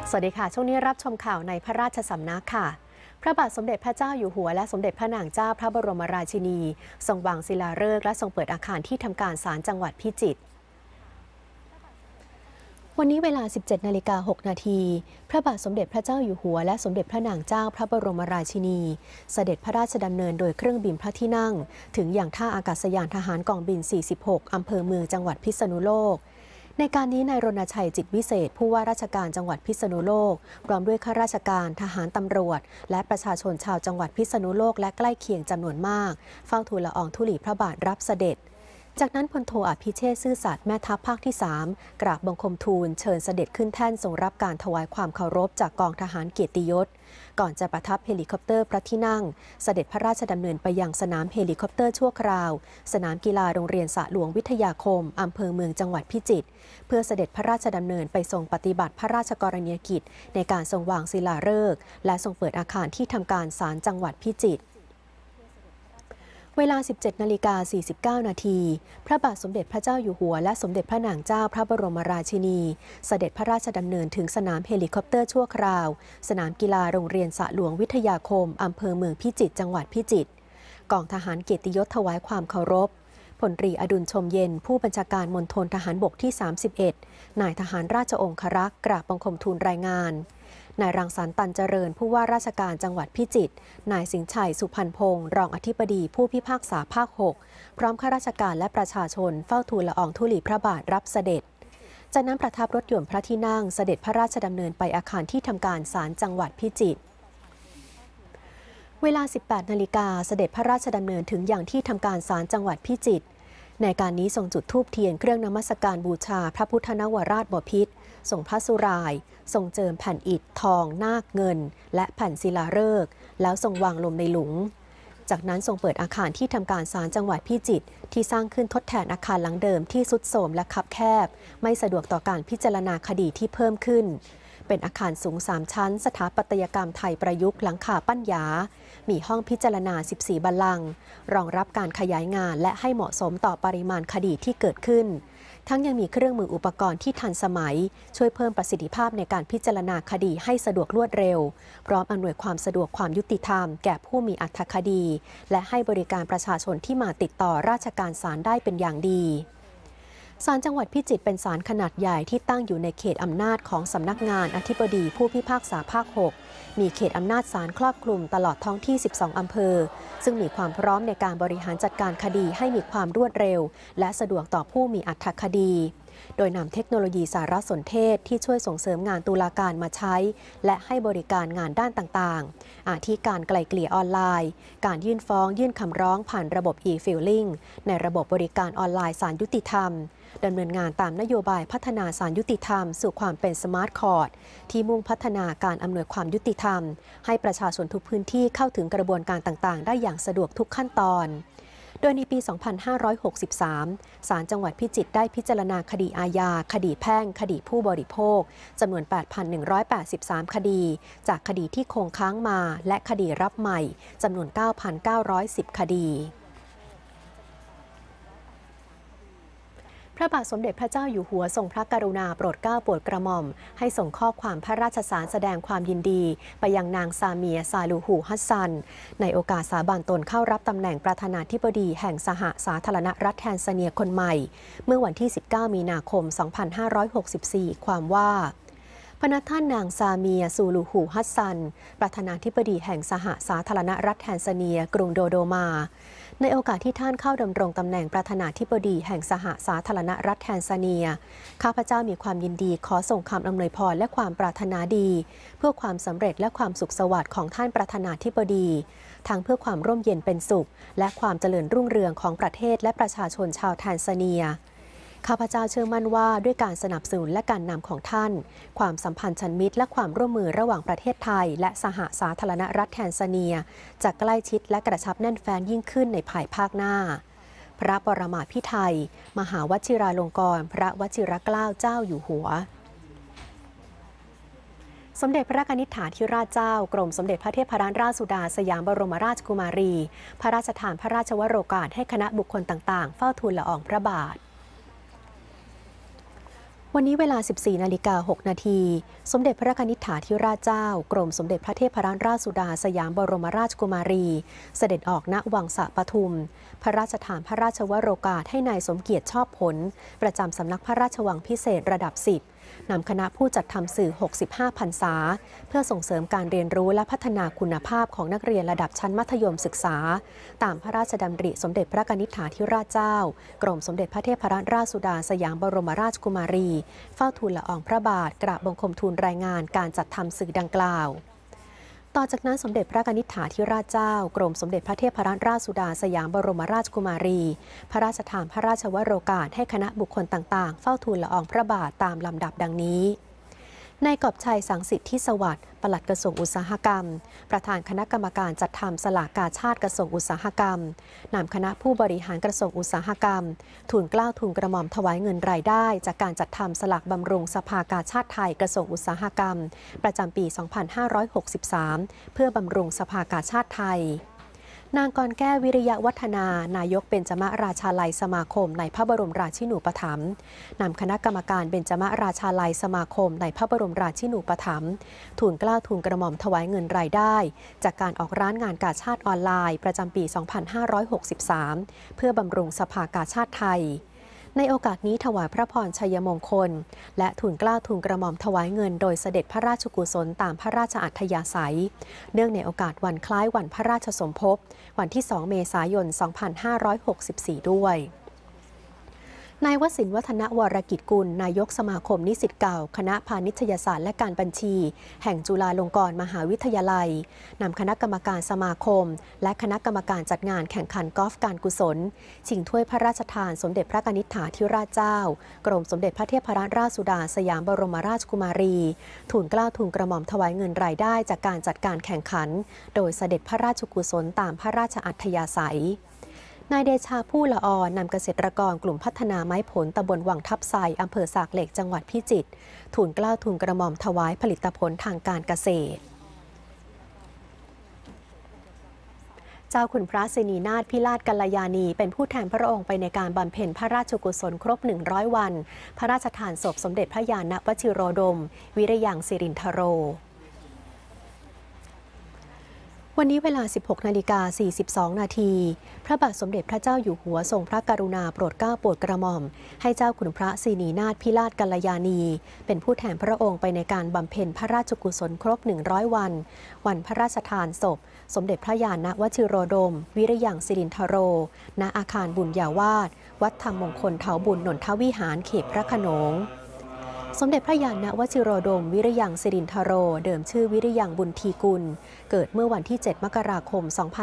สวัสดีค่ะช่วงนี้รับชมข่าวในพระราชสำนักค่ะพระบาทสมเด็จพระเจ้าอยู่หัวและสมเด็จพระนางเจ้าพระบรมราชินีทรงวางศิลาฤกษ์และทรงเปิดอาคารที่ทำการศาลจังหวัดพิจิตรวันนี้เวลา 17:06 นาทีพระบาทสมเด็จพระเจ้าอยู่หัวและสมเด็จพระนางเจ้าพระบรมราชินีเสด็จพระราชดำเนินโดยเครื่องบินพระที่นั่งถึงอย่างท่าอากาศยานทหารกองบิน 46 อำเภอเมืองจังหวัดพิษณุโลกในการนี้นายรณชัยจิตวิเศษผู้ว่าราชการจังหวัดพิษณุโลกพร้อมด้วยข้าราชการทหารตำรวจและประชาชนชาวจังหวัดพิษณุโลกและใกล้เคียงจำนวนมากเฝ้าทูลละอองธุลีพระบาทรับเสด็จจากนั้นพลโทอภิเชษฐ์ซื่อสัตย์แม่ทัพภาคที่ 3 กราบบังคมทูลเชิญเสด็จขึ้นแท่นทรงรับการถวายความเคารพจากกองทหารเกียรติยศก่อนจะประทับเฮลิคอปเตอร์พระที่นั่งเสด็จพระราชดำเนินไปยังสนามเฮลิคอปเตอร์ชั่วคราวสนามกีฬาโรงเรียนสระหลวงวิทยาคมอำเภอเมืองจังหวัดพิจิตรเพื่อเสด็จพระราชดำเนินไปทรงปฏิบัติพระราชกรณียกิจในการทรงวางศิลาฤกษ์และทรงเปิดอาคารที่ทำการศาลจังหวัดพิจิตรเวลา 17:49 นาทีพระบาทสมเด็จพระเจ้าอยู่หัวและสมเด็จพระนางเจ้าพระบรมราชินีเสด็จพระราชดำเนินถึงสนามเฮลิคอปเตอร์ชั่วคราวสนามกีฬาโรงเรียนสระหลวงวิทยาคมอำเภอเมืองพิจิตรจังหวัดพิจิตรกองทหารเกียรติยศถวายความเคารพพลตรีอดุลชมเย็นผู้บัญชาการมณฑลทหารบกที่ 31นายทหารราชองครักษ์กราบบังคมทูลรายงานนายรังสรรค์ ตันเจริญผู้ว่าราชการจังหวัดพิจิตรนายสิงห์ชัยสุพรรณพงศ์รองอธิบดีผู้พิพากษาภาค 6พร้อมข้าราชการและประชาชนเฝ้าทูลละอองธุลีพระบาทรับเสด็จจากนั้นประทับรถยนต์พระที่นั่งเสด็จพระราชดำเนินไปอาคารที่ทำการศาลจังหวัดพิจิตรเวลา 18 นาฬิกาเสด็จพระราชดำเนินถึงอย่างที่ทำการศาลจังหวัดพิจิตรในการนี้ทรงจุดธูปเทียนเครื่องนมัสการบูชาพระพุทธนวราชบพิตรทรงพระสุรายทรงเจิมแผ่นอิฐทองนาคเงินและแผ่นศิลาฤกษ์แล้วทรงวางลงในหลุมจากนั้นทรงเปิดอาคารที่ทำการศาลจังหวัดพิจิตรที่สร้างขึ้นทดแทนอาคารหลังเดิมที่ทรุดโทรมและคับแคบไม่สะดวกต่อการพิจารณาคดีที่เพิ่มขึ้นเป็นอาคารสูง3ชั้นสถาปัตยกรรมไทยประยุกต์หลังคาปั้นหยามีห้องพิจารณา14บัลลังก์รองรับการขยายงานและให้เหมาะสมต่อปริมาณคดีที่เกิดขึ้นทั้งยังมีเครื่องมืออุปกรณ์ที่ทันสมัยช่วยเพิ่มประสิทธิภาพในการพิจารณาคดีให้สะดวกรวดเร็วพร้อมอำนวยความสะดวกความยุติธรรมแก่ผู้มีอรรถคดีและให้บริการประชาชนที่มาติดต่อราชการศาลได้เป็นอย่างดีศาลจังหวัดพิจิตรเป็นศาลขนาดใหญ่ที่ตั้งอยู่ในเขตอำนาจของสำนักงานอธิบดีผู้พิพากษาภาค 6มีเขตอำนาจศาลครอบคลุมตลอดท้องที่12อำเภอซึ่งมีความพร้อมในการบริหารจัดการคดีให้มีความรวดเร็วและสะดวกต่อผู้มีอรรถคดีโดยนำเทคโนโลยีสารสนเทศที่ช่วยส่งเสริมงานตุลาการมาใช้และให้บริการงานด้านต่างๆอาทิการไกล่เกลี่ยออนไลน์การยื่นฟ้องยื่นคำร้องผ่านระบบ e-filing ในระบบบริการออนไลน์ศาลยุติธรรมดำเนินงานตามนโยบายพัฒนาศาลยุติธรรมสู่ความเป็นสมาร์ทคอร์ทที่มุ่งพัฒนาการอำนวยความยุติธรรมให้ประชาชนทุกพื้นที่เข้าถึงกระบวนการต่างๆได้อย่างสะดวกทุกขั้นตอนโดยในปี 2563 ศาลจังหวัดพิจิตรได้พิจารณาคดีอาญาคดีแพ่งคดีผู้บริโภคจำนวน 8,183 คดีจากคดีที่คงค้างมาและคดีรับใหม่จำนวน 9,910 คดีพระบาทสมเด็จพระเจ้าอยู่หัวทรงพระกรุณาโปรดเกล้าโปรดกระหม่อมให้ส่งข้อความพระราชสารแสดงความยินดีไปยังนางซาเมียซาลูฮูฮัสซันในโอกาสสาบานตนเข้ารับตำแหน่งประธานาธิบดีแห่งสหสาธารณรัฐแทนซาเนียคนใหม่เมื่อวันที่ 19 มีนาคม 2564 ความว่าพระท่านนางซาเมียซูลูฮูฮัสซันประธานาธิบดีแห่งสหสาธารณรัฐแทนซาเนียกรุงโดโดมาในโอกาสที่ท่านเข้าดำรงตำแหน่งประธานาธิบดีแห่งสหสาธารณรัฐแทนซาเนียข้าพเจ้ามีความยินดีขอส่งคำอำนวยพรและความปรารถนาดีเพื่อความสำเร็จและความสุขสวัสดิ์ของท่านประธานาธิบดีทั้งเพื่อความร่มเย็นเป็นสุขและความเจริญรุ่งเรืองของประเทศและประชาชนชาวแทนซาเนียข้าพเจ้าเชื่อมั่นว่าด้วยการสนับสนุนและการนำของท่านความสัมพันธ์ชันมิตรและความร่วมมือระหว่างประเทศไทยและสหสาธารณรัฐแทนซาเนียจะใกล้ชิดและกระชับแน่นแฟ้นยิ่งขึ้นในภายภาคหน้าพระปรมาภิไธยมหาวชิราลงกรณ์พระวชิรเกล้าเจ้าอยู่หัวสมเด็จพระกนิษฐาธิราชเจ้ากรมสมเด็จพระเทพรัตนราชสุดาสยามบรมราชกุมารีพระราชทานพระราชวโรกาสให้คณะบุคคลต่างๆเฝ้าทูลละอองพระบาทวันนี้เวลา 14:06 นาทีสมเด็จพระกนิษฐาธิราชเจ้ากรมสมเด็จพระเทพรัตนราชสุดาสยามบรมราชกุมารีเสด็จออกณวังสะปทุมพระราชทานพระราชวโรกาสให้นายสมเกียรติชอบผลประจำสำนักพระราชวังพิเศษระดับ 10นำคณะผู้จัดทำสื่อ 65 พรรษาเพื่อส่งเสริมการเรียนรู้และพัฒนาคุณภาพของนักเรียนระดับชั้นมัธยมศึกษาตามพระราชดำริสมเด็จพระกนิษฐาธิราชเจ้ากรมสมเด็จพระเทพรัตนราชสุดาสยามบรมราชกุมารีเฝ้าทูลละอองพระบาทกราบบังคมทูลรายงานการจัดทำสื่อดังกล่าวต่อจากนั้นสมเด็จพระกนิษฐาธิราชเจ้ากรมสมเด็จพระเทพรัตนราชสุดาสยามบรมราชกุมารีพระราชทานพระราชวโรกาสให้คณะบุคคลต่างๆเฝ้าทูลละอองพระบาทตามลำดับดังนี้นายกอบชัยสังสิทธิสวัสดิ์ปลัดกระทรวงอุตสาหกรรมประธานคณะกรรมการจัดทำสลากกาชาติกระทรวงอุตสาหกรรมนำคณะผู้บริหารกระทรวงอุตสาหกรรมทูลเกล้าทูลกระหม่อมถวายเงินรายได้จากการจัดทำสลากบำรุงสภากาชาติไทยกระทรวงอุตสาหกรรมประจำปี 2563 เพื่อบำรุงสภากาชาติไทยนางกรแก้ววิริยะวัฒนานายกเบญจมราชาลัยสมาคมในพระบรมราชินูปถัมภ์นำคณะกรรมการเบญจมราชาลัยสมาคมในพระบรมราชินูปถัมภ์ทูลเกล้าทูลกระหม่อมถวายเงินรายได้จากการออกร้านงานกาชาติออนไลน์ประจำปี 2563 เพื่อบำรุงสภากาชาติไทยในโอกาสนี้ถวายพระพรชัยมงคลและทูลเกล้าทูลกระหม่อมถวายเงินโดยเสด็จพระราชกุศลตามพระราชอัธยาศัยเนื่องในโอกาสวันคล้ายวันพระราชสมภพวันที่ 2 เมษายน 2564 ด้วยนายวสินทร์วัฒนวรกิจกุลนายกสมาคมนิสิตเก่าคณะพาณิชยศาสตร์และการบัญชีแห่งจุฬาลงกรณ์มหาวิทยาลัยนำคณะกรรมการสมาคมและคณะกรรมการจัดงานแข่งขันกอล์ฟการกุศลชิงถ้วยพระราชทานสมเด็จพระกนิษฐาธิราชเจ้ากรมสมเด็จพระเทพรัตนราชสุดาสยามบรมราชกุมารีทูลเกล้าทูลกระหม่อมถวายเงินรายได้จากการจัดการแข่งขันโดยเสด็จพระราชกุศลตามพระราชอัธยาศัยนายเดชาผู้ละออนำเกษตรกรกลุ่มพัฒนาไม้ผลตำบลวังทับไซอำเภอสากเหล็กจังหวัดพิจิตรทูลเกล้าทูลกระหม่อมถวายผลิตผลทางการเกษตรเจ้าคุณพระสินีนาถพิราชกัลยาณีเป็นผู้แทนพระองค์ไปในการบำเพ็ญพระราชกุศลครบ100 วันพระราชทานศพสมเด็จพระญาณวชิโรดมวิริยังสิรินทโรวันนี้เวลา 16:42 นาทีพระบาทสมเด็จพระเจ้าอยู่หัวทรงพระกรุณาโปรดเกล้าโปรดกระหม่อมให้เจ้าคุณพระสินีนาถพิราชกัลยาณีเป็นผู้แทนพระองค์ไปในการบำเพ็ญพระราชกุศลครบ100 วันวันพระราชทานศพสมเด็จพระญาณวชิโรดมวิริยังสิรินทโรณอาคารบุญญาวาสวัดธรรมมงคลเถาบุญนนทวิหารเขตพระโขนงสมเด็จพระญาณวชิโรดมวิริยังสิรินทโรเดิมชื่อวิริยังบุญทีกุลเกิดเมื่อวันที่ 7 มกราคม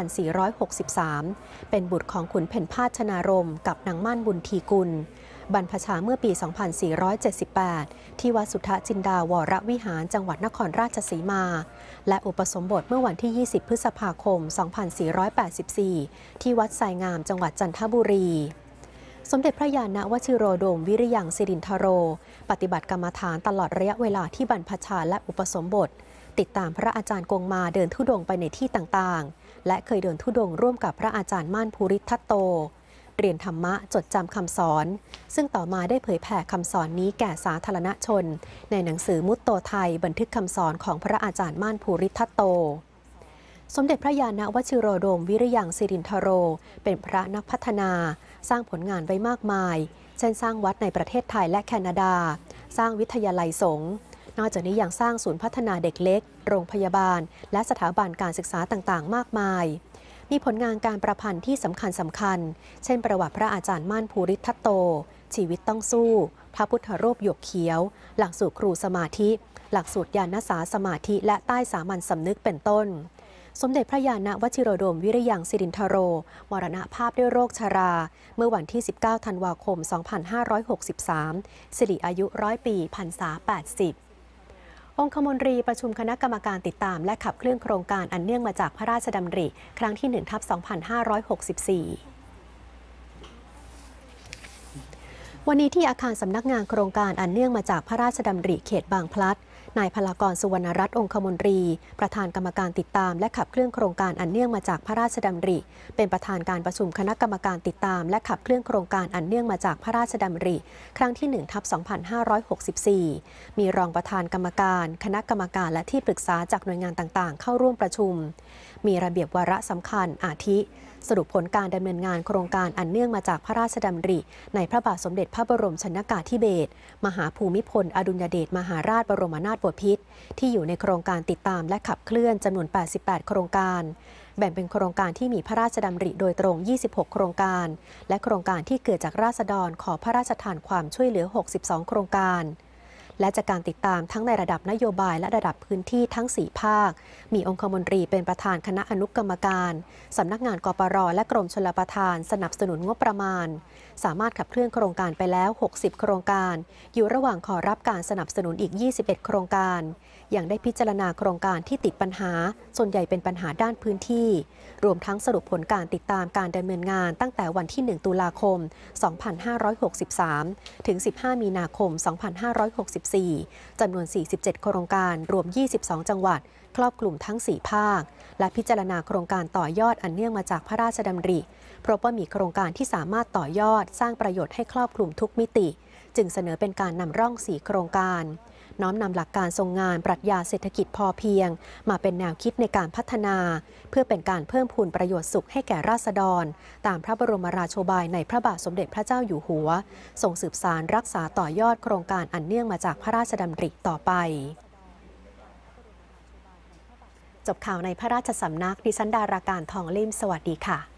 2463 เป็นบุตรของขุนเพ่นพาชนารมกับนางม่านบุญทีกุลบรรพชาเมื่อปี 2478 ที่วัดสุทธจินดาวรวิหารจังหวัดนครราชสีมาและอุปสมบทเมื่อวันที่ 20 พฤษภาคม 2484 ที่วัดไซงามจังหวัดจันทบุรีสมเด็จพระญาณวชิโรดมวิริยังสิรินทโรปฏิบัติกรรมฐานตลอดระยะเวลาที่บรรพชาและอุปสมบทติดตามพระอาจารย์กงมาเดินธุดงค์ไปในที่ต่างๆและเคยเดินธุดงค์ร่วมกับพระอาจารย์ม่านภูริทัตโตเรียนธรรมะจดจำคำสอนซึ่งต่อมาได้เผยแผ่คำสอนนี้แก่สาธารณชนในหนังสือมุตโตไทยบันทึกคำสอนของพระอาจารย์ม่านภูริทัตโตสมเด็จพระญาณวชิโรดมวิริยังสิรินทโรเป็นพระนักพัฒนาสร้างผลงานไว้มากมายเช่นสร้างวัดในประเทศไทยและแคนาดาสร้างวิทยาลัยสงฆ์นอกจากนี้ยังสร้างศูนย์พัฒนาเด็กเล็กโรงพยาบาลและสถาบันการศึกษาต่างๆมากมายมีผลงานการประพันธ์ที่สำคัญเช่นประวัติพระอาจารย์ม่านภูริทัตโตชีวิตต้องสู้พระพุทธรูปหยกเขียวหลักสูตรครูสมาธิหลักสูตรญาณสาสมาธิและใต้สามัญสำนึกเป็นต้นสมเด็จพระญาณวชิโรดมวิริยังสิรินทโรมรณภาพด้วยโรคชราเมื่อวันที่ 19 ธันวาคม 2563 สิริอายุ100 ปีพรรษา 80 องคมนตรีประชุมคณะกรรมการติดตามและขับเคลื่อนโครงการอันเนื่องมาจากพระราชดำริครั้งที่ 1/2564 วันนี้ที่อาคารสำนักงานโครงการอันเนื่องมาจากพระราชดำริเขตบางพลัดนายพลากรสุวรรณรัตน์องคมนตรีประธานกรรมการติดตามและขับเคลื่อนโครงการอันเนื่องมาจากพระราชดำริเป็นประธานการประชุมคณะกรรมการติดตามและขับเคลื่อนโครงการอันเนื่องมาจากพระราชดำริครั้งที่1/2564มีรองประธานกรรมการคณะกรรมการและที่ปรึกษาจากหน่วยงานต่างๆเข้าร่วมประชุมมีระเบียบวาระสำคัญอาทิสรุปผลการดำเนินงานโครงการอันเนื่องมาจากพระราชดำริในพระบาทสมเด็จพระบรมชนกาธิเบศรมหาภูมิพลอดุลยเดชมหาราชบรมนาถบพิตรที่อยู่ในโครงการติดตามและขับเคลื่อนจำนวน 88 โครงการแบ่งเป็นโครงการที่มีพระราชดำริโดยตรง 26 โครงการและโครงการที่เกิดจากราษฎรขอพระราชทานความช่วยเหลือ 62 โครงการและจากการติดตามทั้งในระดับนโยบายและระดับพื้นที่ทั้ง 4 ภาคมีองคมนตรีเป็นประธานคณะอนุกรรมการสำนักงานกปร.และกรมชลประทานสนับสนุนงบประมาณสามารถขับเคลื่อนโครงการไปแล้ว 60 โครงการอยู่ระหว่างขอรับการสนับสนุนอีก 21 โครงการอย่างได้พิจารณาโครงการที่ติดปัญหาส่วนใหญ่เป็นปัญหาด้านพื้นที่รวมทั้งสรุปผลการติดตามการดำเนินงานตั้งแต่วันที่ 1 ตุลาคม 2563 ถึง 15 มีนาคม 2564 จำนวน 47 โครงการรวม 22 จังหวัดครอบคลุมทั้ง 4 ภาคและพิจารณาโครงการต่อยอดอันเนื่องมาจากพระราชดำริพบว่ามีโครงการที่สามารถต่อยอดสร้างประโยชน์ให้ครอบคลุมทุกมิติจึงเสนอเป็นการนำร่อง 4 โครงการน้อมนำหลักการทรงงานปรัชญาเศรษฐกิจพอเพียงมาเป็นแนวคิดในการพัฒนาเพื่อเป็นการเพิ่มพูนประโยชน์สุขให้แก่ราษฎรตามพระบรมราโชบายในพระบาทสมเด็จพระเจ้าอยู่หัวทรงสืบสานรักษาต่อยอดโครงการอันเนื่องมาจากพระราชดำริต่อไปจบข่าวในพระราชสำนักดิฉันดาราการทองลิ่มสวัสดีค่ะ